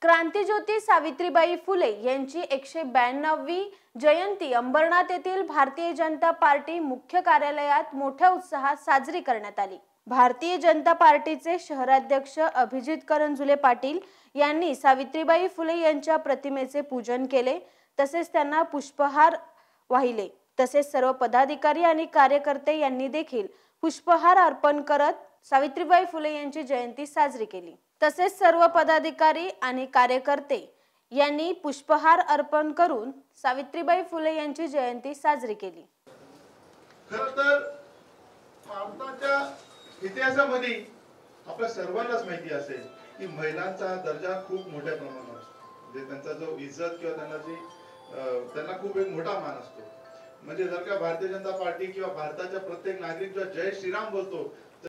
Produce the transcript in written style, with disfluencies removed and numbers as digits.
क्रांतिज्योती सावित्रीबाई फुले यांची 192वी जयंती अंबरनाथ येथील भारतीय जनता पार्टी मुख्य कार्यालयात मोठ्या उत्साहात साजरी करण्यात आली। भारतीय जनता पार्टीचे शहराध्यक्ष अभिजित करंजुले पाटील यांनी सावित्रीबाई फुले यांच्या प्रतिमेचे पूजन केले, तसेच त्यांना पुष्पहार वाहिले। तसेच सर्व पदाधिकारी आणि कार्यकर्ते यांनी देखील पुष्पहार अर्पण करत सावित्रीबाई फुले यांची जयंती साजरी केली। तसेच सर्व पदाधिकारी आणि कार्यकर्ते यांनी पुष्पहार अर्पण करून सावित्रीबाई फुले यांची जयंती साजरी केली। खरं तर भारताच्या इतिहासामध्ये आपल्या सर्वांनाच माहिती असेल की महिलांचा दर्जा खूप मोठ्या प्रमाणात असतो, म्हणजे त्यांचा जो इज्जत किंवा त्यांना खूप एक मोठा मान असतो। म्हणजे जर का भारतीय जनता पार्टी किंवा भारताचा प्रत्येक नागरिक जो जय श्रीराम बोलतो